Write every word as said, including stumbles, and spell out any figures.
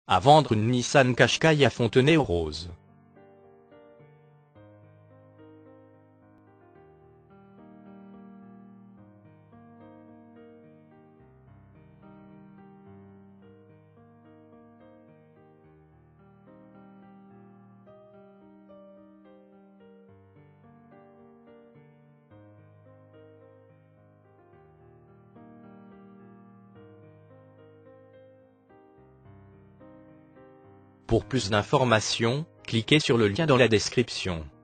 à vendre une Nissan Qashqai à Fontenay-aux-Roses. Pour plus d'informations, cliquez sur le lien dans la description.